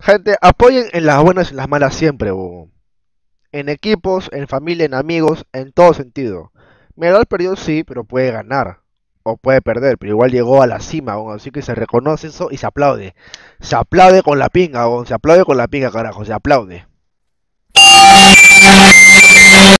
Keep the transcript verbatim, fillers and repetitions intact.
Gente, apoyen en las buenas y en las malas siempre, huevón. En equipos, en familia, en amigos, en todo sentido. Melgar perdió sí, pero puede ganar. O puede perder, pero igual llegó a la cima, huevón, así que se reconoce eso y se aplaude. Se aplaude con la pinga, huevón, se aplaude con la pinga, carajo, se aplaude.